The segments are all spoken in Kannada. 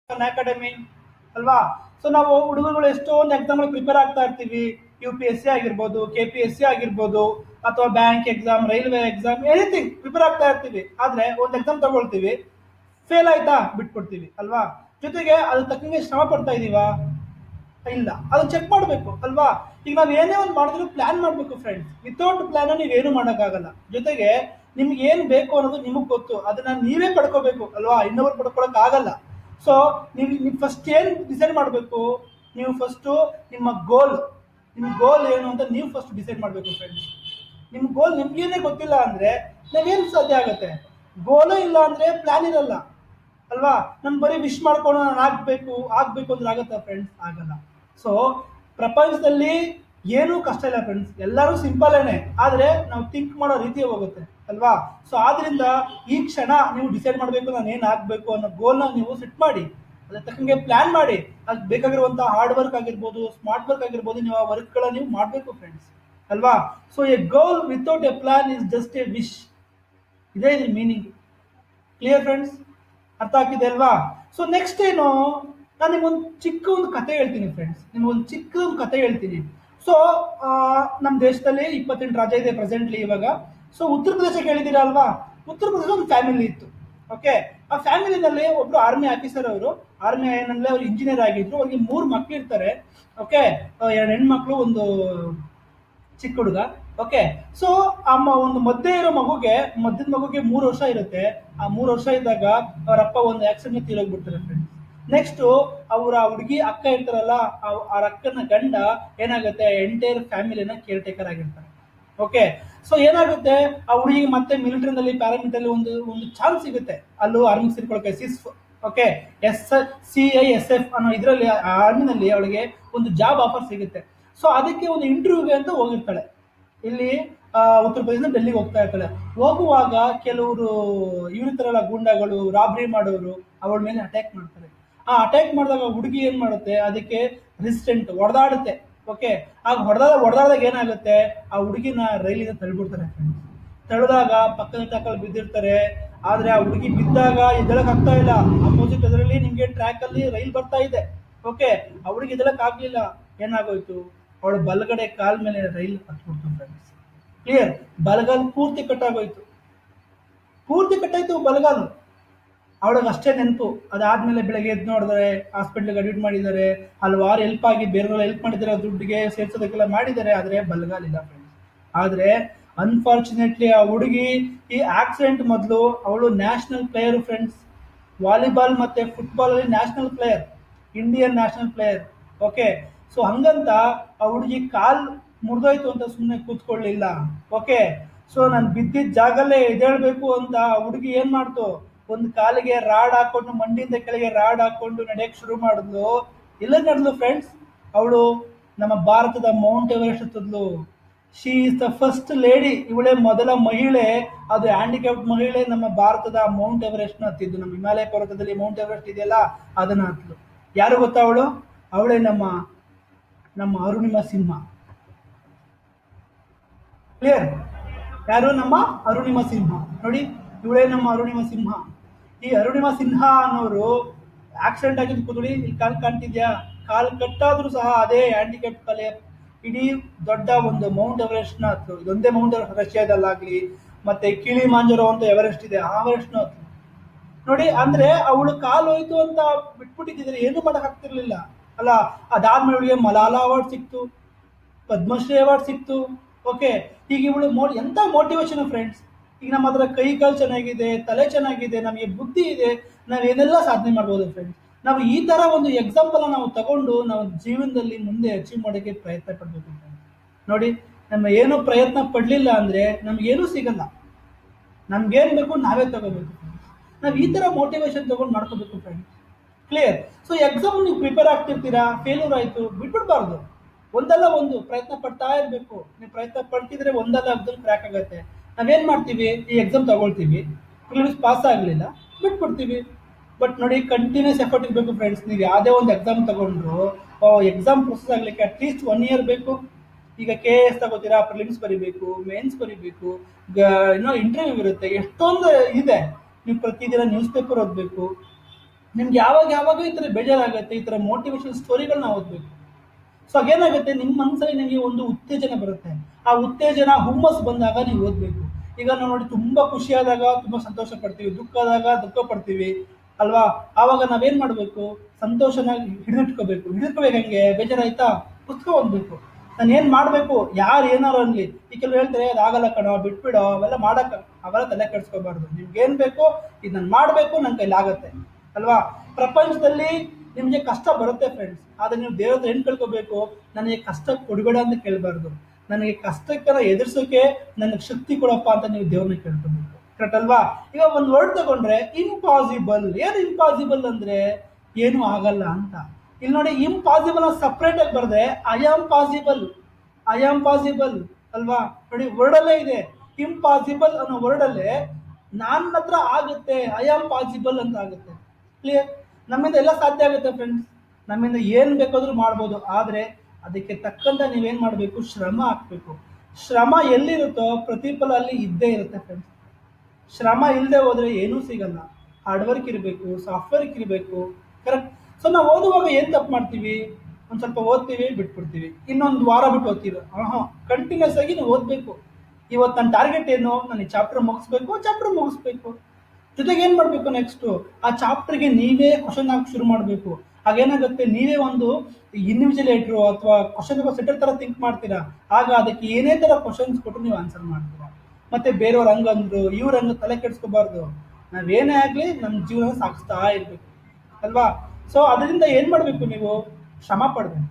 ಅಕಾಡೆಮಿ ಅಲ್ವಾ. ಸೊ ನಾವು ಹುಡುಗರುಗಳು ಎಷ್ಟೊಂದು ಎಕ್ಸಾಮ್ಗಳು ಪ್ರಿಪೇರ್ ಆಗ್ತಾ ಇರ್ತೀವಿ. UPSC ಆಗಿರ್ಬೋದು, KPSC ಆಗಿರ್ಬೋದು, ಅಥವಾ bank exam, railway exam, anything prepare ಆಗ್ತಾ ಇರ್ತೀವಿ. ಆದ್ರೆ ಒಂದು ಎಕ್ಸಾಮ್ ತಗೊಳ್ತೀವಿ, ಫೇಲ್ ಆಯ್ತಾ ಬಿಟ್ಕೊಡ್ತೀವಿ ಅಲ್ವಾ. ಜೊತೆಗೆ ಅದ್ರ ತಕ್ಕಂಗೆ ಶ್ರಮ ಪಡ್ತಾ ಇದೀವಾ ಇಲ್ಲ, ಅದನ್ನ ಚೆಕ್ ಮಾಡಬೇಕು ಅಲ್ವಾ. ಈಗ ನಾವ್ ಏನೇ ಒಂದು ಮಾಡಿದ್ರು ಪ್ಲಾನ್ ಮಾಡ್ಬೇಕು ಫ್ರೆಂಡ್ಸ್. ವಿತೌಟ್ ಪ್ಲಾನ್ ನೀವೇನು ಮಾಡೋಕ್ಕಾಗಲ್ಲ. ಜೊತೆಗೆ ನಿಮ್ಗೆ ಏನ್ ಬೇಕು ಅನ್ನೋದು ನಿಮಗ್ ಗೊತ್ತು, ಅದನ್ನ ನೀವೇ ಪಡ್ಕೋಬೇಕು ಅಲ್ವಾ, ಇನ್ನೊಬ್ರು ಪಡ್ಕೊಳಕ್ ಆಗಲ್ಲ. ಸೊ ನೀವು ಫಸ್ಟ್ ಏನ್ ಡಿಸೈಡ್ ಮಾಡಬೇಕು, ನೀವು ಫಸ್ಟ್ ನಿಮ್ಮ ಗೋಲ್ ಏನು ಅಂತ ನೀವು ಫಸ್ಟ್ ಡಿಸೈಡ್ ಮಾಡಬೇಕು ಫ್ರೆಂಡ್ಸ್. ನಿಮ್ ಗೋಲ್ ನಿಮ್ಗೇನೆ ಗೊತ್ತಿಲ್ಲ ಅಂದ್ರೆ ನಾವೇನು ಸಾಧ್ಯ ಆಗತ್ತೆ. ಗೋಲೇ ಇಲ್ಲ ಅಂದ್ರೆ ಪ್ಲಾನ್ ಇರಲ್ಲ ಅಲ್ವಾ. ನನ್ ಬರೀ ವಿಶ್ ಮಾಡ್ಕೊಂಡು ನಾನು ಆಗ್ಬೇಕು ಅಂದ್ರೆ ಆಗತ್ತಾ ಫ್ರೆಂಡ್ಸ್, ಆಗಲ್ಲ. ಸೊ ಪ್ರಪಂಚದಲ್ಲಿ ಏನೂ ಕಷ್ಟ ಇಲ್ಲ ಫ್ರೆಂಡ್ಸ್, ಎಲ್ಲರೂ ಸಿಂಪಲ್ ಏನೆ, ಆದ್ರೆ ನಾವು ಥಿಂಕ್ ಮಾಡೋ ರೀತಿ ಹೋಗುತ್ತೆ ಅಲ್ವಾ. ಸೊ ಆದ್ರಿಂದ ಈ ಕ್ಷಣ ನೀವು ಡಿಸೈಡ್ ಮಾಡಬೇಕು, ನಾನು ಏನ್ ಆಗ್ಬೇಕು ಅನ್ನೋ ಗೋಲ್ನ ನೀವು ಸೆಟ್ ಮಾಡಿ, ಅದ್ರ ತಕ್ಕಂಗೆ ಪ್ಲಾನ್ ಮಾಡಿ. ಅದಕ್ಕೆ ಬೇಕಾಗಿರುವಂತಹ ಹಾರ್ಡ್ ವರ್ಕ್ ಆಗಿರ್ಬೋದು, ಸ್ಮಾರ್ಟ್ ವರ್ಕ್ ಆಗಿರ್ಬೋದು, ನೀವು ಆ ವರ್ಕ್ಗಳ ನೀವು ಮಾಡಬೇಕು ಫ್ರೆಂಡ್ಸ್ ಅಲ್ವಾ. So a goal without a plan is just a wish, ಇದೇ ಇದ್ರ ಮೀನಿಂಗ್. ಕ್ಲಿಯರ್ ಫ್ರೆಂಡ್ಸ್, ಅರ್ಥ ಆಗ್ತಿದೆ ಅಲ್ವಾ. ಸೊ ನೆಕ್ಸ್ಟ್ ಏನು, ನಾನು ನಿಮ್ಗೊಂದು ಚಿಕ್ಕ ಒಂದು ಕತೆ ಹೇಳ್ತೀನಿ ಫ್ರೆಂಡ್ಸ್, ನಿಮ್ಗೊಂದು ಚಿಕ್ಕ ಒಂದು ಕತೆ ಹೇಳ್ತೀನಿ. ಸೊ ನಮ್ಮ ದೇಶದಲ್ಲಿ 28 ರಾಜ್ಯ ಇದೆ ಪ್ರೆಸೆಂಟ್ಲಿ ಇವಾಗ. ಸೊ ಉತ್ತರ ಪ್ರದೇಶ ಕೇಳಿದ್ದೀರಾ ಅಲ್ವಾ. ಉತ್ತರ ಪ್ರದೇಶ ಒಂದು ಫ್ಯಾಮಿಲಿ ಇತ್ತು. ಓಕೆ, ಆ ಫ್ಯಾಮಿಲಿನಲ್ಲಿ ಒಬ್ರು ಆರ್ಮಿ ಆಫೀಸರ್, ಆರ್ಮಿ ಏನಂದ್ರೆ ಅವ್ರು ಇಂಜಿನಿಯರ್ ಆಗಿದ್ರು. ಅವ್ರಿಗೆ 3 ಮಕ್ಳು ಇರ್ತಾರೆ. ಓಕೆ, 2 ಹೆಣ್ಮಕ್ಳು, ಒಂದು ಚಿಕ್ಕ ಹುಡುಗ. ಓಕೆ, ಸೊ ಒಂದು ಮಧ್ಯದ ಮಗುಗೆ 3 ವರ್ಷ ಇರುತ್ತೆ. ಆ 3 ವರ್ಷ ಇದ್ದಾಗ ಅವರಪ್ಪ ಒಂದು ಆಕ್ಸಿಡೆಂಟ್ ತೀರೋಗ್ಬಿಡ್ತಾರೆ ಫ್ರೆಂಡ್ಸ್. ನೆಕ್ಸ್ಟ್ ಅವರ ಹುಡುಗಿ ಅಕ್ಕ ಇರ್ತಾರಲ್ಲ, ಆ ಅಕ್ಕನ ಗಂಡ ಏನಾಗುತ್ತೆ, ಎಂಟೈರ್ ಫ್ಯಾಮಿಲಿನ ಕೇರ್ ಟೇಕರ್ ಆಗಿರ್ತಾರೆ. ಓಕೆ, ಸೊ ಏನಾಗುತ್ತೆ, ಆ ಹುಡುಗಿಗೆ ಮತ್ತೆ ಮಿಲಿಟರಿನಲ್ಲಿ, ಪ್ಯಾರಾಮಿಲಿಟರಿ ಒಂದು ಚಾನ್ಸ್ ಸಿಗುತ್ತೆ, ಅಲ್ಲೂ ಆರ್ಮಿ ಸೇರ್ಕೊಳಕ್ಕೆ. ಓಕೆ, CISF ಅನ್ನೋ ಇದರಲ್ಲಿ ಆರ್ಮಿನಲ್ಲಿ ಅವಳಿಗೆ ಒಂದು ಜಾಬ್ ಆಫರ್ ಸಿಗುತ್ತೆ. ಸೊ ಅದಕ್ಕೆ ಒಂದು ಇಂಟರ್ವ್ಯೂಗೆ ಅಂತ ಹೋಗಿರ್ತಾಳೆ. ಇಲ್ಲಿ ಉತ್ತರ ಪ್ರದೇಶ ಡೆಲ್ಲಿಗೆ ಹೋಗ್ತಾ ಇರ್ತಾಳೆ. ಹೋಗುವಾಗ ಕೆಲವರು ಇವ್ರಿರ್ತಾರಲ್ಲ ಗೂಂಡಾಗಳು, ರಾಬ್ರಿ ಮಾಡೋರು, ಅವಳ ಮೇಲೆ ಅಟ್ಯಾಕ್ ಮಾಡ್ತಾರೆ. ಆ ಅಟ್ಯಾಕ್ ಮಾಡಿದಾಗ ಹುಡುಗಿ ಏನ್ ಮಾಡುತ್ತೆ, ಅದಕ್ಕೆ ರೆಸಿಸ್ಟೆಂಟ್ ಹೊಡೆದಾಡುತ್ತೆ. ಓಕೆ, ಆಗ ಹೊಡೆದಾದಾಗ ಏನಾಗುತ್ತೆ, ಆ ಹುಡುಗಿನ ರೈಲಿಂದ ತಳ್ಬಿಡ್ತಾರೆ ಫ್ರೆಂಡ್ಸ್. ತಳ್ಳಿದಾಗ ಪಕ್ಕದ ಟ್ರ್ಯಾಕಲ್ಲಿ ಬಿದ್ದಿರ್ತಾರೆ. ಆದ್ರೆ ಆ ಹುಡುಗಿ ಬಿದ್ದಾಗ ಎದ್ದಳಕ್ ಆಗ್ತಾ ಇಲ್ಲ. ಅಪೋಸಿಟ್ ಅದರಲ್ಲಿ ನಿಮ್ಗೆ ಟ್ರ್ಯಾಕ್ ಅಲ್ಲಿ ರೈಲ್ ಬರ್ತಾ ಇದೆ. ಓಕೆ, ಆ ಹುಡುಗಿ ಎದ್ದಳಕ್ ಆಗ್ಲಿಲ್ಲ. ಏನಾಗೋಯ್ತು, ಅವಳ ಬಲಗಡೆ ಕಾಲ್ ಮೇಲೆ ರೈಲ್ ಹತ್ಬಿಡ್ತು ಫ್ರೆಂಡ್ಸ್. ಕ್ಲಿಯರ್, ಬಲಗಾಲ್ ಪೂರ್ತಿ ಕಟ್ಟಾಯ್ತು ಬಲಗಾಲು. ಅವಳಿಗೆ ಅಷ್ಟೇ ನೆನಪು. ಅದಾದ್ಮೇಲೆ ಬೆಳಗ್ಗೆ ಎದ್ದು ನೋಡಿದ್ರೆ ಹಾಸ್ಪಿಟ್ಲಿಗೆ ಅಡ್ಮಿಟ್ ಮಾಡಿದ್ದಾರೆ, ಹಲವಾರು ಹೆಲ್ಪ್ ಆಗಿ ಬೇರೆಯವ್ರು ಹೆಲ್ಪ್ ಮಾಡಿದ್ದಾರೆ, ದುಡ್ಡಿಗೆ ಸೇರ್ಸೋದಕ್ಕೆಲ್ಲ ಮಾಡಿದ್ದಾರೆ, ಆದ್ರೆ ಬಲಗಾಲಿಲ್ಲ ಫ್ರೆಂಡ್ಸ್. ಆದ್ರೆ ಅನ್ಫಾರ್ಚುನೇಟ್ಲಿ ಆ ಹುಡುಗಿ ಈ ಆಕ್ಸಿಡೆಂಟ್ ಮೊದಲು ಅವಳು ನ್ಯಾಷನಲ್ ಪ್ಲೇಯರ್ ಫ್ರೆಂಡ್ಸ್. ವಾಲಿಬಾಲ್ ಮತ್ತೆ ಫುಟ್ಬಾಲ್ ಅಲ್ಲಿ national player, Indian national player. Okay, so ಹಂಗಂತ ಆ ಹುಡುಗಿ ಕಾಲ್ ಮುರಿದೋಯ್ತು ಅಂತ ಸುಮ್ಮನೆ ಕೂತ್ಕೊಳ್ಳಿಲ್ಲ. ಓಕೆ, ಸೊ ನಾನು ಬಿದ್ದಿದ್ದ ಜಾಗಲ್ಲೇ ಎದ್ದೇಳ್ಬೇಕು ಅಂತ ಆ ಹುಡುಗಿ ಏನ್ ಮಾಡ್ತು, ಒಂದು ಕಾಲಿಗೆ ರಾಡ್ ಹಾಕೊಂಡು, ಮಂಡಿಯಿಂದ ಕೆಳಗೆ ರಾಡ್ ಹಾಕೊಂಡು ನಡೆಯಕ್ ಶುರು ಮಾಡಿದ್ಲು. ಇಲ್ಲ ನಡೆದ್ಲು ಫ್ರೆಂಡ್ಸ್, ಅವಳು ನಮ್ಮ ಭಾರತದ ಮೌಂಟ್ ಎವರೆಸ್ಟ್ ಹತ್ತಿದ್ಲು. She is the first lady, ಇವಳೇ ಮೊದಲ ಮಹಿಳೆ, ಅದು ಹ್ಯಾಂಡಿಕ್ಯಾಪ್ಟ್ ಮಹಿಳೆ, ನಮ್ಮ ಭಾರತದ ಮೌಂಟ್ ಎವರೆಸ್ಟ್ ನ ಹತ್ತಿದ್ದು. ನಮ್ಮ ಹಿಮಾಲಯ ಪರ್ವತದಲ್ಲಿ ಮೌಂಟ್ ಎವರೆಸ್ಟ್ ಇದೆಯಲ್ಲ, ಅದನ್ನ ಹತ್ತಲು. ಯಾರು ಗೊತ್ತಾ ಅವಳೇ ನಮ್ಮ ಅರುಣಿಮಾ ಸಿಂಹ. ಕ್ಲಿಯರ್, ಯಾರು, ನಮ್ಮ ಅರುಣಿಮಾ ಸಿಂಹ. ನೋಡಿ, ಇವಳೇ ನಮ್ಮ ಅರುಣಿಮಾ ಸಿಂಹ. ಈ ಅರುಣಿಮಾ ಸಿಂಹ ಅನ್ನೋರು ಆಕ್ಸಿಡೆಂಟ್ ಆಗಿದ್ದು ಕೂತ್ಕೊಳ್ಳಿ, ಇಲ್ಲಿ ಕಾಲ್ ಕಾಣ್ತಿದ್ಯಾ, ಕಾಲ್ ಕಟ್ಟಾದ್ರೂ ಸಹ ಅದೇ ಹ್ಯಾಂಡಿಕ್ಯಾಪ್ ಕಲೆ ಇಡೀ ದೊಡ್ಡ ಒಂದು ಮೌಂಟ್ ಎವರೆಸ್ಟ್ ನ ಹತ್ತು. ಇದೊಂದೇ ಮೌಂಟ್ ಎವರೆಸ್ಟ್ ರಷ್ಯಾದಲ್ಲಾಗ್ಲಿ, ಮತ್ತೆ ಕಿಳಿ ಮಾಂಜರೋ ಅಂತ ಎವರೆಸ್ಟ್ ಇದೆ, ಆ ಎವರೆಸ್ಟ್ ನ ಹತ್ತು. ನೋಡಿ, ಅಂದ್ರೆ ಅವಳು ಕಾಲ್ ಹೋಯ್ತು ಅಂತ ಬಿಟ್ಬಿಟ್ಟಿದ್ರೆ ಏನು ಮಾಡಕ್ ಆಗ್ತಿರ್ಲಿಲ್ಲ ಅಲ್ಲ. ಅದಾದ್ಮೇಲೆ ಅವಳಿಗೆ ಮಲಾಲಾ ಅವಾರ್ಡ್ ಸಿಕ್ತು, ಪದ್ಮಶ್ರೀ ಅವಾರ್ಡ್ ಸಿಕ್ತು. ಓಕೆ, ಈಗ ಇವಳು ಎಂತ ಮೋಟಿವೇಶನ್ ಫ್ರೆಂಡ್ಸ್. ಈಗ ನಮ್ಮ ಹತ್ರ ಕೈ ಕಾಲು ಚೆನ್ನಾಗಿದೆ, ತಲೆ ಚೆನ್ನಾಗಿದೆ, ನಮಗೆ ಬುದ್ಧಿ ಇದೆ, ನಾವೇನೆಲ್ಲ ಸಾಧನೆ ಮಾಡ್ಬೋದು ಫ್ರೆಂಡ್ಸ್. ನಾವು ಈ ತರ ಒಂದು ಎಕ್ಸಾಂಪಲ್ ನಾವು ತಗೊಂಡು ನಾವು ಜೀವನದಲ್ಲಿ ಮುಂದೆ ಅಚೀವ್ ಮಾಡೋಕ್ಕೆ ಪ್ರಯತ್ನ ಪಡ್ಬೇಕು ಫ್ರೆಂಡ್ಸ್. ನೋಡಿ, ನಮ್ಮ ಏನೋ ಪ್ರಯತ್ನ ಪಡ್ಲಿಲ್ಲ ಅಂದ್ರೆ ನಮ್ಗೇನೂ ಸಿಗಲ್ಲ. ನಮ್ಗೇನ್ ಬೇಕು ನಾವೇ ತಗೋಬೇಕು ಫ್ರೆಂಡ್ಸ್. ನಾವು ಈ ತರ ಮೋಟಿವೇಶನ್ ತಗೊಂಡು ಮಾಡ್ಕೋಬೇಕು ಫ್ರೆಂಡ್ಸ್. ಕ್ಲಿಯರ್. ಸೊ ಎಕ್ಸಾಮ್ ನೀವು ಪ್ರಿಪೇರ್ ಆಗ್ತಿರ್ತೀರಾ, ಫೇಲ್ಯೂರ್ ಆಯ್ತು, ಬಿಟ್ಬಿಡ್ಬಾರ್ದು. ಒಂದಲ್ಲ ಒಂದು ಪ್ರಯತ್ನ ಪಡ್ತಾ ಇರ್ಬೇಕು. ನೀವು ಪ್ರಯತ್ನ ಪಡ್ತಿದ್ರೆ ಒಂದಲ್ಲ ಎಕ್ಸಾಮ್ ಕ್ರ್ಯಾಕ್ ಆಗುತ್ತೆ. ನಾವೇನ್ ಮಾಡ್ತೀವಿ, ಈ ಎಕ್ಸಾಮ್ ತಗೊಳ್ತೀವಿ, ಪ್ರಿಲಿಮ್ಸ್ ಪಾಸ್ ಆಗ್ಲಿಲ್ಲ, ಬಿಟ್ಬಿಡ್ತೀವಿ. ಬಟ್ ನೋಡಿ, ಕಂಟಿನ್ಯೂಸ್ ಎಫರ್ಟ್ ಇರಬೇಕು ಫ್ರೆಂಡ್ಸ್. ನೀವು ಯಾವುದೇ ಒಂದು ಎಕ್ಸಾಮ್ ತಗೊಂಡ್ರು, ಎಕ್ಸಾಮ್ ಪ್ರೊಸೆಸ್ ಆಗ್ಲಿಕ್ಕೆ ಅಟ್ಲೀಸ್ಟ್ 1 year ಬೇಕು. ಈಗ KS ತಗೋತೀರಾ, ಪ್ರಿಲಿಮ್ಸ್ ಬರಿಬೇಕು, ಮೇನ್ಸ್ ಬರಿಬೇಕು, ಇನ್ನೂ ಇಂಟರ್ವ್ಯೂ ಇರುತ್ತೆ, ಎಷ್ಟೊಂದು ಇದೆ. ನೀವು ಪ್ರತಿದಿನ ನ್ಯೂಸ್ ಪೇಪರ್ ಓದಬೇಕು. ನಿಮ್ಗೆ ಯಾವಾಗ ಯಾವಾಗ ಈ ತರ ಬೇಜಾರಾಗುತ್ತೆ, ಈ ತರ ಮೋಟಿವೇಶನ್ ಸ್ಟೋರಿಗಳನ್ನ ಓದ್ಬೇಕು. ಸೊ ಅದೇನಾಗುತ್ತೆ, ನಿಮ್ಮ ಮನಸ್ಸಲ್ಲಿ ನಿಮಗೆ ಒಂದು ಉತ್ತೇಜನ ಬರುತ್ತೆ. ಆ ಉತ್ತೇಜನ ಹುಮ್ಮಸ್ ಬಂದಾಗ ನೀವು ಓದ್ಬೇಕು. ಈಗ ನಾವು ನೋಡಿ, ತುಂಬಾ ಖುಷಿಯಾದಾಗ ತುಂಬಾ ಸಂತೋಷ ಪಡ್ತೀವಿ, ದುಃಖ ಆದಾಗ ದುಃಖ ಪಡ್ತೀವಿ ಅಲ್ವಾ. ಆವಾಗ ನಾವೇನ್ ಮಾಡ್ಬೇಕು, ಸಂತೋಷನ ಹಿಡಿದಿಟ್ಕೋಬೇಕು ಹೆಂಗೆ, ಬೇಜಾರಾಯ್ತಾ ಪುಸ್ತಕ ಓದ್ಬೇಕು. ನಾನು ಏನ್ ಮಾಡ್ಬೇಕು, ಯಾರು ಏನಾರು ಅನ್ಲಿ. ಈ ಕೆಲವು ಹೇಳ್ತಾರೆ ಅದಾಗಲ್ಲ ಕಣೋ, ಬಿಟ್ಬಿಡೋ, ಅವೆಲ್ಲ ಮಾಡಕ್, ಅವೆಲ್ಲ ತಲೆ ಕೆಡ್ಸ್ಕೋಬಾರ್ದು. ನಿಮ್ಗೆ ಏನ್ ಬೇಕು ಇದು ನಾನು ಮಾಡ್ಬೇಕು, ನನ್ನ ಕೈಲಿ ಆಗತ್ತೆ ಅಲ್ವಾ. ಪ್ರಪಂಚದಲ್ಲಿ ನಿಮ್ಗೆ ಕಷ್ಟ ಬರುತ್ತೆ ಫ್ರೆಂಡ್ಸ್, ಆದ್ರೆ ನೀವು ದೇವ್ರ ಹತ್ರ ಏನ್ ಕೇಳ್ಕೋಬೇಕು, ನನಗೆ ಕಷ್ಟ ಕೊಡಬೇಡ ಅಂತ ಕೇಳಬಾರ್ದು. ನನಗೆ ಕಷ್ಟಕ್ಕೆಲ್ಲ ಎದುರಿಸೋಕೆ ನನಗೆ ಶಕ್ತಿ ಕೊಡಪ್ಪ ಅಂತ ನೀವು ದೇವ್ರನ್ನ ಕೇಳ್ಕೋಬೇಕು. ಕರೆಕ್ಟ್ ಅಲ್ವಾ. ಈಗ ಒಂದು ವರ್ಡ್ ತಗೊಂಡ್ರೆ ಇಂಪಾಸಿಬಲ್. ಏನು ಇಂಪಾಸಿಬಲ್ ಅಂದ್ರೆ ಏನು ಆಗಲ್ಲ ಅಂತ. ಇಲ್ಲಿ ನೋಡಿ, ಇಂಪಾಸಿಬಲ್ ಸಪ್ರೇಟ್ ಆಗಿ ಬರ್ದೆ I am possible, I am possible ಅಲ್ವಾ. ನೋಡಿ ವರ್ಡ್ ಅಲ್ಲೇ ಇದೆ, ಇಂಪಾಸಿಬಲ್ ಅನ್ನೋ ವರ್ಡ್ ಅಲ್ಲೇ ನನ್ನ ಹತ್ರ ಆಗುತ್ತೆ, ಐ ಆಮ್ ಪಾಸಿಬಲ್ ಅಂತ ಆಗುತ್ತೆ. ಕ್ಲಿಯರ್. ನಮ್ಮಿಂದ ಎಲ್ಲ ಸಾಧ್ಯ ಆಗುತ್ತೆ ಫ್ರೆಂಡ್ಸ್, ನಮ್ಮಿಂದ ಏನ್ ಬೇಕಾದ್ರೂ ಮಾಡ್ಬೋದು. ಆದ್ರೆ ಅದಕ್ಕೆ ತಕ್ಕಂತ ನೀವೇನ್ ಮಾಡ್ಬೇಕು, ಶ್ರಮ ಹಾಕ್ಬೇಕು. ಶ್ರಮ ಎಲ್ಲಿರುತ್ತೋ ಪ್ರತಿಫಲ ಅಲ್ಲಿ ಇದ್ದೇ ಇರುತ್ತೆ ಫ್ರೆಂಡ್ಸ್. ಶ್ರಮ ಇಲ್ಲದೆ ಹೋದ್ರೆ ಏನೂ ಸಿಗಲ್ಲ. ಹಾರ್ಡ್ ವರ್ಕ್ ಇರಬೇಕು, ಸಾಫ್ಟ್ವೇರ್ ಇರಬೇಕು. ಕರೆಕ್ಟ್. ಸೊ ನಾವು ಓದುವಾಗ ಏನ್ ತಪ್ಪು ಮಾಡ್ತೀವಿ, ಒಂದ್ ಸ್ವಲ್ಪ ಓದ್ತೀವಿ, ಬಿಟ್ಬಿಡ್ತೀವಿ, ಇನ್ನೊಂದು ವಾರ ಬಿಟ್ಟು ಓದ್ತೀವಿ. ಕಂಟಿನ್ಯೂಸ್ ಆಗಿ ನೀವು ಓದ್ಬೇಕು. ಇವತ್ತು ನನ್ನ ಟಾರ್ಗೆಟ್ ಏನು, ನಾನು ಈ ಚಾಪ್ಟರ್ ಮುಗಿಸ್ಬೇಕು. ಜೊತೆಗೆ ಏನ್ ಮಾಡ್ಬೇಕು, ನೆಕ್ಸ್ಟ್ ಆ ಚಾಪ್ಟರ್ಗೆ ನೀವೇ ಕ್ವಶನ್ ಹಾಕಿ ಶುರು ಮಾಡಬೇಕು. ಹಾಗೇನಾಗುತ್ತೆ, ನೀವೇ ಒಂದು ಇನ್ವಿಜಿಲೇಟ್ರು ಅಥವಾ ಕ್ವಶನ್ ಪೇಪರ್ ಸೆಟರ್ ತರ ಥಿಂಕ್ ಮಾಡ್ತೀರಾ. ಆಗ ಅದಕ್ಕೆ ಏನೇ ತರ ಕ್ವಶನ್ಸ್ ಕೊಟ್ಟು ನೀವು ಆನ್ಸರ್ ಮಾಡ್ತೀರಾ. ಮತ್ತೆ ಬೇರೆಯವ್ರ ಹಂಗಂದ್ರು ಇವ್ರ ಹಂಗ ತಲೆ ಕೆಡ್ಸ್ಕೋಬಾರ್ದು. ನಾವೇನೇ ಆಗ್ಲಿ ನಮ್ಮ ಜೀವನ ಸಾಗಿಸ್ತಾ ಇರ್ಬೇಕು ಅಲ್ವಾ. ಸೊ ಅದರಿಂದ ಏನ್ ಮಾಡ್ಬೇಕು, ನೀವು ಶ್ರಮ ಪಡ್ಬೇಕು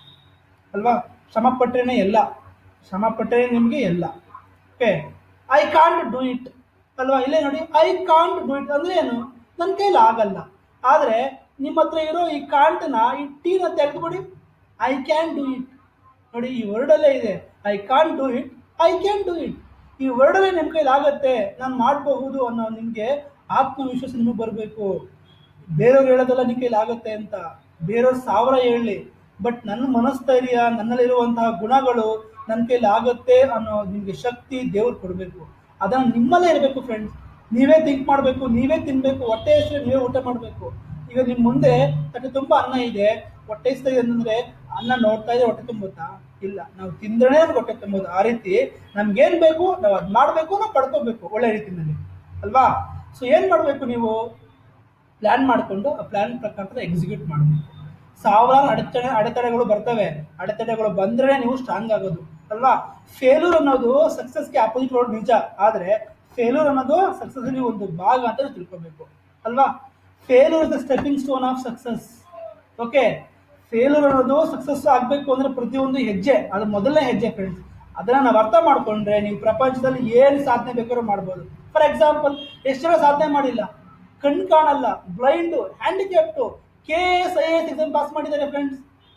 ಅಲ್ವಾ. ಶ್ರಮ ಪಟ್ರೇನೆ ಎಲ್ಲ, ಶ್ರಮ ಪಟ್ರೆ ನಿಮ್ಗೆ ಎಲ್ಲ. Okay. I can't do it ಅಲ್ವಾ. ಇಲ್ಲೇ ನೋಡಿ, ಐ ಕಾಂಟ್ ಡೂ ಇಟ್ ಅಂದ್ರೆ ಏನು, ನನ್ನ ಕೈಲಿ ಆಗಲ್ಲ. ಆದ್ರೆ ನಿಮ್ಮ ಹತ್ರ ಇರೋ ಈ ಕಾಂಟ್ನ, ಈ ಟೀನ ತೆಗೆದುಬಿಡಿ, ಐ ಕ್ಯಾನ್ ಡೂ ಇಟ್. ನೋಡಿ ಈ ವರ್ಡ್ ಅಲ್ಲೇ ಇದೆ, I can't do it, I can do it. ಈ ವರ್ಡ್ ಅಲ್ಲೇ ನಿಮ್ ಕೈಲಿ ಆಗತ್ತೆ, ನಾನು ಮಾಡಬಹುದು ಅನ್ನೋ ನಿಮ್ಗೆ ಆತ್ಮವಿಶ್ವಾಸ ನಿಮಗೆ ಬರಬೇಕು. ಬೇರೆಯವ್ರು ಹೇಳೋದಲ್ಲ ನಿಮ್ ಕೈಲಿ ಆಗತ್ತೆ ಅಂತ, ಬೇರೆಯವ್ರು 1000 ಹೇಳಲಿ, ಬಟ್ ನನ್ನ ಮನಸ್ಥೈರ್ಯ, ನನ್ನಲ್ಲಿರುವಂತಹ ಗುಣಗಳು ನನ್ನ ಕೈಲಿ ಆಗತ್ತೆ ಅನ್ನೋ ನಿಮ್ಗೆ ಶಕ್ತಿ ದೇವ್ರು ಕೊಡಬೇಕು. ಅದನ್ನ ನಿಮ್ಮಲ್ಲೇ ಇರಬೇಕು ಫ್ರೆಂಡ್ಸ್. ನೀವೇ ಥಿಂಕ್ ಮಾಡಬೇಕು, ನೀವೇ ತಿನ್ಬೇಕು, ಹೊಟ್ಟೆ ಹೆಸರು ನೀವೇ ಊಟ ಮಾಡಬೇಕು. ಈಗ ನಿಮ್ ಮುಂದೆ ತಟ್ಟೆ ತುಂಬಾ ಅನ್ನ ಇದೆ, ಹೊಟ್ಟೆ ಹೆಸ್ತಾ ಇದೆ ಅಂದ್ರೆ ಅನ್ನ ನೋಡ್ತಾ ಇದ್ರೆ ಹೊಟ್ಟೆ ತುಂಬುತ್ತಾ? ಇಲ್ಲ, ನಾವು ತಿಂದ್ರೆ ನಮ್ಗೆ ಹೊಟ್ಟೆ ತುಂಬೋದು. ಆ ರೀತಿ ನಮ್ಗೇನ್ ಬೇಕು ನಾವು ಅದ್ ಮಾಡ್ಬೇಕು, ನಾವು ಪಡ್ಕೋಬೇಕು ಒಳ್ಳೆ ರೀತಿಯಲ್ಲಿ ಅಲ್ವಾ. ಸೊ ಏನ್ ಮಾಡ್ಬೇಕು, ನೀವು ಪ್ಲಾನ್ ಮಾಡ್ಕೊಂಡು ಆ ಪ್ಲಾನ್ ಪ್ರಕಾರ ಎಕ್ಸಿಕ್ಯೂಟ್ ಮಾಡಬೇಕು. 1000 ಅಡೆತಡೆಗಳು ಬರ್ತವೆ, ಅಡೆತಡೆಗಳು ಬಂದ್ರೆ ನೀವು ಸ್ಟ್ರಾಂಗ್ ಆಗೋದು ಅಲ್ವಾ. ಫೇಲ್ಯೂರ್ ಅನ್ನೋದು ಸಕ್ಸಸ್ಗೆ ಅಪೋಸಿಟ್ ವರ್ಡ್ ನಿಜ, ಆದ್ರೆ ಫೇಲ್ಯೂರ್ ಅನ್ನೋದು ಸಕ್ಸಸ್ ಅಲ್ಲಿ ಒಂದು ಭಾಗ ಅಂತ ತಿಳ್ಕೊಬೇಕು ಅಲ್ವಾ. Failure is the stepping stone of success. Okay. Failure ಅನ್ನೋದು ಸಕ್ಸಸ್ ಆಗ್ಬೇಕು ಅಂದ್ರೆ ಪ್ರತಿಯೊಂದು ಹೆಜ್ಜೆ, ಅದು ಮೊದಲನೇ ಹೆಜ್ಜೆ ಫ್ರೆಂಡ್ಸ್. ಅದನ್ನ ನಾವು ಅರ್ಥ ಮಾಡ್ಕೊಂಡ್ರೆ ನೀವು ಪ್ರಪಂಚದಲ್ಲಿ ಏನ್ ಸಾಧನೆ ಬೇಕಾದ್ರೂ ಮಾಡ್ಬೋದು. ಫಾರ್ ಎಕ್ಸಾಂಪಲ್, ಎಷ್ಟು ಜನ ಸಾಧನೆ ಮಾಡಿಲ್ಲ, ಕಣ್ ಕಾಣಲ್ಲ, blind, handicapped, KS IAS exam pass ಮಾಡಿದ್ದಾರೆ friends.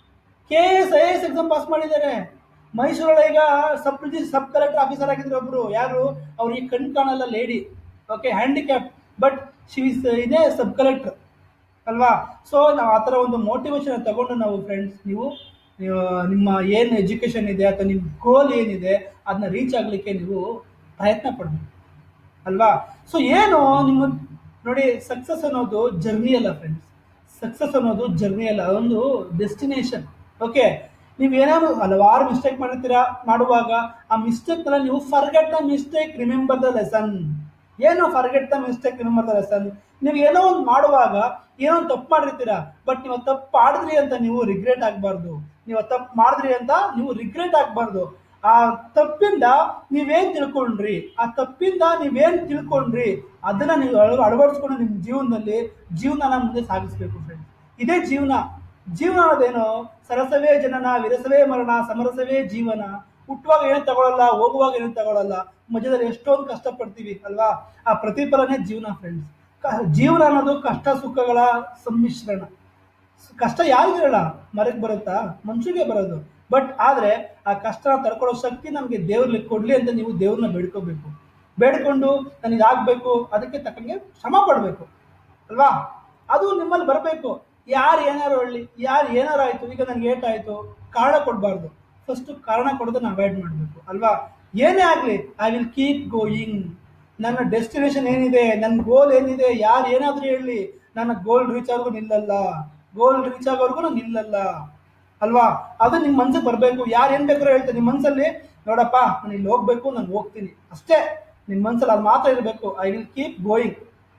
KS IAS exam pass ಮಾಡಿದ್ದಾರೆ. ಮೈಸೂರಲ್ಲಿ ಈಗ ಸಬ್ ಕಲೆಕ್ಟರ್ ಆಫೀಸರ್ ಆಗಿದ್ರು ಒಬ್ರು, ಯಾರು, ಅವ್ರಿಗೆ ಕಣ್ ಕಾಣಲ್ಲ, ಲೇಡಿ. ಓಕೆ, ಹ್ಯಾಂಡಿಕ್ಯಾಪ್, ಬಟ್ ಇದೇ ಸಬ್ ಕಲೆಕ್ಟರ್ ಅಲ್ವಾ. ಸೊ ನಾವು ಆ ಥರ ಒಂದು ಮೋಟಿವೇಶನ್ ತಗೊಂಡು ನಾವು ಫ್ರೆಂಡ್ಸ್, ನೀವು ನಿಮ್ಮ ಏನು ಎಜುಕೇಶನ್ ಇದೆ ಅಥವಾ ನಿಮ್ಮ ಗೋಲ್ ಏನಿದೆ ಅದನ್ನ ರೀಚ್ ಆಗ್ಲಿಕ್ಕೆ ನೀವು ಪ್ರಯತ್ನ ಪಡಬೇಕು ಅಲ್ವಾ. ಸೊ ಏನು ನಿಮ್ಮ ನೋಡಿ, ಸಕ್ಸಸ್ ಅನ್ನೋದು ಜರ್ನಿ ಅಲ್ಲ ಫ್ರೆಂಡ್ಸ್. ಸಕ್ಸಸ್ ಅನ್ನೋದು ಜರ್ನಿ ಅಲ್ಲ, ಅದೊಂದು ಡೆಸ್ಟಿನೇಷನ್. ಓಕೆ. ನೀವೇನಾದ್ರು ಹಲವಾರು ಮಿಸ್ಟೇಕ್ ಮಾಡುವಾಗ ಆ ಮಿಸ್ಟೇಕ್ ನ ನೀವು forget the mistake, remember the lesson. ಏನು forget the mistake, remember the lesson? ನೀವು ಏನೋ ಒಂದು ಮಾಡುವಾಗ ಏನೋ ಒಂದು ತಪ್ಪು ಮಾಡಿರ್ತೀರಾ, ಬಟ್ ನೀವು ತಪ್ಪು ಮಾಡಿದ್ರಿ ಅಂತ ನೀವು ರಿಗ್ರೆಟ್ ಆಗಬಾರ್ದು. ನೀವು ತಪ್ಪು ಮಾಡಿದ್ರಿ ಅಂತ ನೀವು ರಿಗ್ರೆಟ್ ಆಗಬಾರ್ದು. ಆ ತಪ್ಪಿಂದ ನೀವೇನ್ ತಿಳ್ಕೊಂಡ್ರಿ, ಅದನ್ನ ನೀವು ಅಳವಡಿಸ್ಕೊಂಡು ನಿಮ್ಮ ಜೀವನ ಮುಂದೆ ಸಾಗಿಸ್ಬೇಕು ಫ್ರೆಂಡ್ಸ್. ಇದೇ ಜೀವನ. ಜೀವನ ಅನ್ನೋದೇನು, ಸರಸವೇ ಜನನ, ವಿರಸವೇ ಮರಣ, ಸಮರಸವೇ ಜೀವನ. ಹುಟ್ಟುವಾಗ ಏನು ತಗೊಳ್ಳಲ್ಲ, ಹೋಗುವಾಗ ಏನು ತಗೊಳ್ಳಲ್ಲ, ಮಧ್ಯದಲ್ಲಿ ಎಷ್ಟೊಂದು ಕಷ್ಟಪಡ್ತೀವಿ ಅಲ್ವಾ. ಆ ಪ್ರತಿಫಲನೇ ಜೀವನ ಫ್ರೆಂಡ್ಸ್. ಜೀವನ ಅನ್ನೋದು ಕಷ್ಟ ಸುಖಗಳ ಸಮ್ಮಿಶ್ರಣ. ಕಷ್ಟ ಯಾರಿಗಿರಲ್ಲ, ಮರಕ್ಕೆ ಬರುತ್ತಾ, ಮನುಷ್ಯಗೆ ಬರೋದು. ಬಟ್ ಆದ್ರೆ ಆ ಕಷ್ಟ ತಡ್ಕೊಳ್ಳೋ ಶಕ್ತಿ ನಮ್ಗೆ ದೇವ್ರಲ್ಲಿ ಕೊಡ್ಲಿ ಅಂತ ನೀವು ದೇವ್ರನ್ನ ಬೇಡ್ಕೊಂಡು ನನಗೆ ಆಗ್ಬೇಕು, ಅದಕ್ಕೆ ತಕ್ಕಂಗೆ ಶ್ರಮ ಪಡ್ಬೇಕು ಅಲ್ವಾ. ಅದು ನಿಮ್ಮಲ್ಲಿ ಬರಬೇಕು. ಯಾರು ಏನಾರು ಹೇಳಿ, ಯಾರು ಏನಾರು ಆಯ್ತು, ಈಗ ನನ್ಗೆ ಏಟಾಯ್ತು, ಕಾರಣ ಕೊಡಬಾರ್ದು. ಫಸ್ಟ್ ಕಾರಣ ಕೊಡೋದನ್ನ ಅವಾಯ್ಡ್ ಮಾಡಬೇಕು ಅಲ್ವಾ. ಏನೇ ಆಗ್ಲಿ, ಐ ವಿಲ್ ಕೀಪ್ ಗೋಯಿಂಗ್. ನನ್ನ ಡೆಸ್ಟಿನೇಷನ್ ಏನಿದೆ, ನನ್ನ ಗೋಲ್ ಏನಿದೆ, ಯಾರು ಏನಾದ್ರೂ ಹೇಳಿ, ನಾನು ಗೋಲ್ ರೀಚ್ ಆಗೋರ್ಗು ನಿಲ್ಲಲ್ಲ, ಗೋಲ್ ರೀಚ್ ಆಗೋರ್ಗು ನಿಲ್ಲಲ್ಲ ಅಲ್ವಾ? ಅದು ನಿಮ್ ಮನ್ಸಿಗೆ ಬರ್ಬೇಕು. ಯಾರು ಏನ್ ಬೇಕಾದ್ರೂ ಹೇಳ್ತಾರೆ ನಿಮ್ ಮನ್ಸಲ್ಲಿ, ನೋಡಪ್ಪ ನಾನು ಇಲ್ಲಿ ಹೋಗ್ಬೇಕು, ನಾನು ಹೋಗ್ತೀನಿ ಅಷ್ಟೇ. ನಿಮ್ ಮನ್ಸಲ್ಲಿ ಅದು ಮಾತ್ರ ಇರಬೇಕು, ಐ ವಿಲ್ ಕೀಪ್ ಗೋಯಿಂಗ್.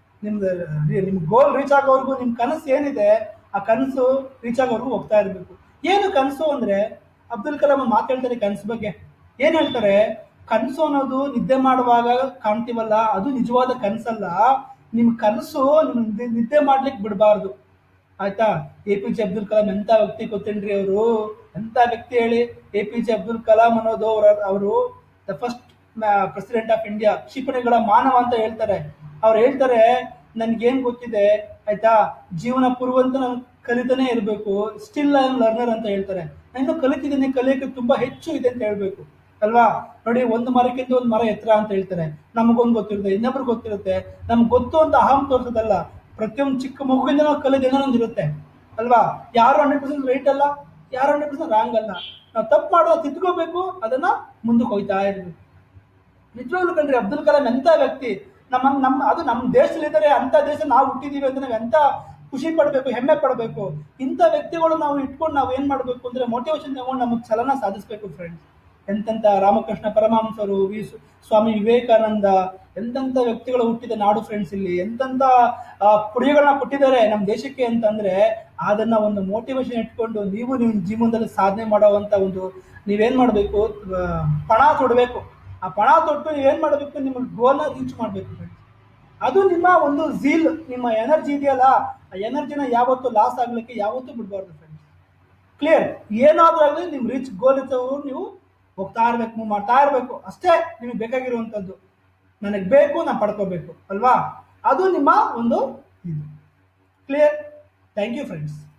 ನಿಮ್ ಗೋಲ್ ರೀಚ್ ಆಗೋವರೆಗೂ, ನಿಮ್ ಕನಸು ಏನಿದೆ ಆ ಕನಸು ರೀಚ್ ಆಗೋವರೆಗೂ ಹೋಗ್ತಾ ಇರಬೇಕು. ಏನು ಕನಸು ಅಂದ್ರೆ, ಅಬ್ದುಲ್ ಕಲಾಂ ಮಾತು ಹೇಳ್ತಾರೆ ಕನಸು ಬಗ್ಗೆ. ಏನ್ ಹೇಳ್ತಾರೆ, ಕನಸು ಅನ್ನೋದು ನಿದ್ದೆ ಮಾಡುವಾಗ ಕಾಣ್ತೀವಲ್ಲ, ಅದು ನಿಜವಾದ ಕನಸಲ್ಲ. ನಿಮ್ ಕನಸು ನಿಮ್ ನಿದ್ದೆ ಮಾಡ್ಲಿಕ್ಕೆ ಬಿಡಬಾರ್ದು, ಆಯ್ತಾ? A P J Abdul Kalam ಎಂತ ವ್ಯಕ್ತಿ ಗೊತ್ತೇನ್ರಿ ಅವರು? ಎಂತ ವ್ಯಕ್ತಿ ಹೇಳಿ? A P J Abdul Kalam ಅನ್ನೋದು ಅವರು the first president of India, ಕ್ಷಿಪಣಿಗಳ ಮಾನವ ಅಂತ ಹೇಳ್ತಾರೆ. ಅವ್ರು ಹೇಳ್ತಾರೆ, ನನ್ಗೇನ್ ಗೊತ್ತಿದೆ ಆಯ್ತಾ, ಜೀವನ ಪೂರ್ವಂತ ನಾನು ಕಲಿತಾನೆ ಇರಬೇಕು, ಸ್ಟಿಲ್ ಐ ಆಮ್ ಲರ್ನರ್ ಅಂತ ಹೇಳ್ತಾರೆ. ನಾನು ಕಲಿತಿದ್ದೀನಿ, ಕಲಿಯಕ್ಕೆ ತುಂಬಾ ಹೆಚ್ಚು ಇದೆ ಅಂತ ಹೇಳ್ಬೇಕು ಅಲ್ವಾ? ನೋಡಿ, ಒಂದು ಮರಕ್ಕಿಂತ ಒಂದು ಮರ ಎತ್ತರ ಅಂತ ಹೇಳ್ತಾರೆ. ನಮಗೊಂದು ಗೊತ್ತಿರುತ್ತೆ, ಇನ್ನೊಬ್ರಿಗೆ ಗೊತ್ತಿರುತ್ತೆ. ನಮ್ಗೆ ಗೊತ್ತು ಅಂತ ಅಹಂ ತೋರಿಸೋದಲ್ಲ, ಪ್ರತಿಯೊಂದು ಚಿಕ್ಕ ಮಗುವಿಂದ ನಾವು ಕಲಿಯೋದೇನೋ ಒಂದು ಇರುತ್ತೆ ಅಲ್ವಾ? ಯಾರು 100% ರೈಟ್ ಅಲ್ಲ, ಯಾರು 100% ರಾಂಗ್ ಅಲ್ಲ. ನಾವು ತಪ್ಪು ಮಾಡೋದು ತಿದ್ಕೋಬೇಕು, ಅದನ್ನ ಮುಂದಕ್ಕೆ ಹೋಗ್ತಾ ಇರ್ಬೇಕು. ನಿಜವಾಗ್ಲೂ ಕಣ್ರಿ, ಅಬ್ದುಲ್ ಕಲಾಂ ಎಂತ ವ್ಯಕ್ತಿ. ಅದು ನಮ್ಮ ದೇಶದಲ್ಲಿ ಇದ್ದಾರೆ, ಅಂತ ದೇಶ ನಾವು ಹುಟ್ಟಿದೀವಿ ಅಂತ ನಾವು ಎಂತ ಖುಷಿ ಪಡಬೇಕು, ಹೆಮ್ಮೆ ಪಡಬೇಕು. ಇಂಥ ವ್ಯಕ್ತಿಗಳು ನಾವು ಇಟ್ಕೊಂಡು ನಾವು ಏನ್ ಮಾಡ್ಬೇಕು ಅಂದ್ರೆ, ಮೋಟಿವೇಶನ್ ತಗೊಂಡು ನಮಗೆ ಛಲನ ಸಾಧಿಸ್ಬೇಕು ಫ್ರೆಂಡ್ಸ್. ಎಂತೆಂತ ರಾಮಕೃಷ್ಣ ಪರಮಹಂಸರು, ಸ್ವಾಮಿ ವಿವೇಕಾನಂದ, ಎಂತೆಂತ ವ್ಯಕ್ತಿಗಳು ಹುಟ್ಟಿದ ನಾಡು ಫ್ರೆಂಡ್ಸ್. ಇಲ್ಲಿ ಎಂತೆಂತ ಕೊಡುಗೆಗಳನ್ನ ಕೊಟ್ಟಿದ್ದಾರೆ ನಮ್ಮ ದೇಶಕ್ಕೆ ಅಂತಂದ್ರೆ, ಅದನ್ನ ಒಂದು ಮೋಟಿವೇಶನ್ ಇಟ್ಕೊಂಡು ನೀವು ನಿಮ್ಮ ಜೀವನದಲ್ಲಿ ಸಾಧನೆ ಮಾಡುವಂತ ಒಂದು, ನೀವೇನ್ ಮಾಡ್ಬೇಕು, ಪಣ ತೊಡಬೇಕು. ಆ ಪಣ ತೊಟ್ಟು ನೀವೇನ್ ಮಾಡಬೇಕು, ನಿಮ್ಮ ಗೋಲ್ನ ರೀಚ್ ಮಾಡ್ಬೇಕು ಫ್ರೆಂಡ್ಸ್. ಅದು ನಿಮ್ಮ ಒಂದು ಝೀಲ್, ನಿಮ್ಮ ಎನರ್ಜಿ ಇದೆಯಲ್ಲ, ಆ ಎನರ್ಜಿನ ಯಾವತ್ತೂ ಲಾಸ್ ಆಗ್ಲಿಕ್ಕೆ ಯಾವತ್ತೂ ಬಿಡಬಾರ್ದು ಫ್ರೆಂಡ್ಸ್. ಕ್ಲಿಯರ್? ಏನಾದ್ರೂ ಆಗಲಿ ನಿಮ್ ರೀಚ್ ಗೋಲ್ ಇರ್ತವು, ನೀವು ಹೋಗ್ತಾ ಇರ್ಬೇಕು, ಮೂವ್ ಮಾಡ್ತಾ ಇರ್ಬೇಕು. ಅಷ್ಟೇ ನಿಮಗೆ ಬೇಕಾಗಿರುವಂತದ್ದು. ನನಗೆ ಬೇಕು, ನಾನು ಪಡ್ಕೋಬೇಕು ಅಲ್ವಾ? ಅದು ನಿಮ್ಮ ಒಂದು ಇದು. ಕ್ಲಿಯರ್? Thank you friends.